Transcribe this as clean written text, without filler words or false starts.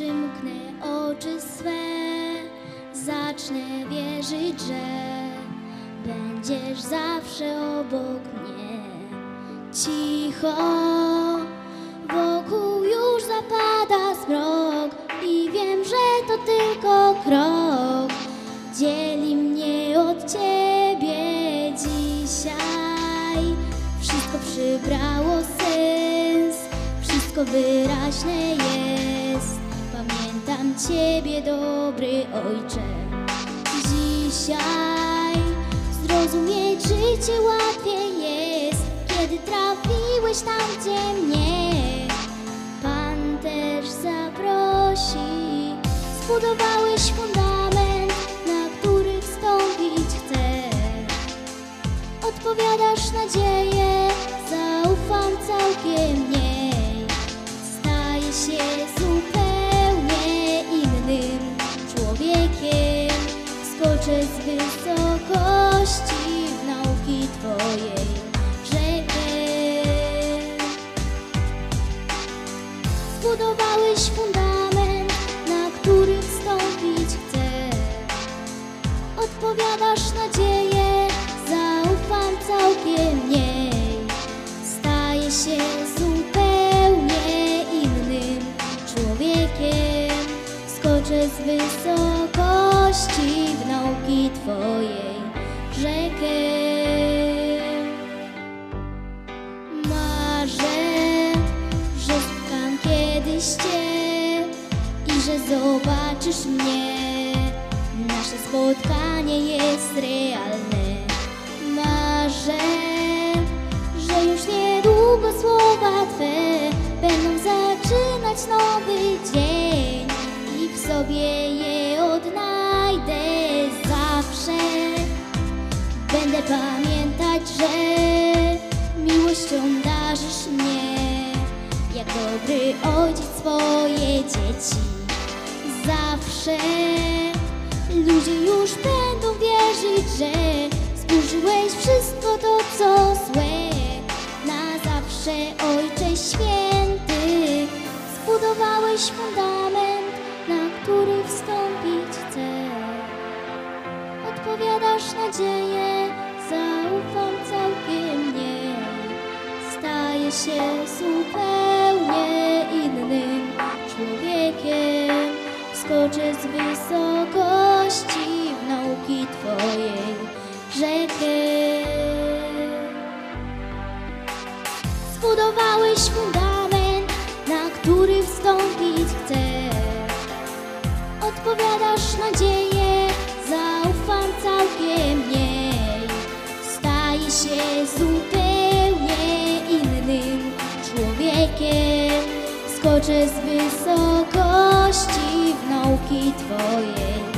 przymknę oczy swe, zacznę wierzyć, że będziesz zawsze obok mnie. Cicho, wokół już zapada zmrok i wiem, że to tylko krok dzieli mnie od Ciebie dzisiaj. Wszystko przybrało sens, wszystko wyraźne jest. Pamiętam Ciebie, dobry Ojcze. Dzisiaj zrozumieć życie łatwiej jest, kiedy trafiłeś tam, gdzie mnie Pan też zaprosi. Zbudowałeś fundament, na który wstąpić chcę. Odpowiadasz nadzieję, zaufam całkiem niej. Staję się zupełnie innym człowiekiem. Skoczę z wysokości w nauki Twojej rzekę. Zbudowałeś fundament, na który wstąpić chcę. Odpowiadasz nadzieję, zaufam całkiem niej. Staję się zupełnie innym człowiekiem. Skoczę z wysokości w nauki Twojej rzekę. Marzę, że spotkam kiedyś Cię i że zobaczysz mnie. Nasze spotkanie jest realne. Marzę, że już niedługo słowa Twe będą zaczynać nowy dzień i w sobie je odnajdę zawsze. Będę pamiętać, że miłością darzysz mnie, jak dobry ojciec swoje dzieci. Zawsze ludzie już będą wierzyć, że zburzyłeś wszystko to, co złe. Na zawsze, Ojcze Święty, zbudowałeś fundament, na który wstąpić chcę. Odpowiadasz nadzieję, zaufam całkiem niej. Staję się zupełnie innym człowiekiem. Skoczę z wysokości w nauki Twojej rzekę. Zbudowałeś fundament, na który wstąpić chcę. Odpowiadasz nadzieję, zaufam całkiem niej. Staję się zupełnie innym człowiekiem. Skoczę z wysokości w nauki Twojej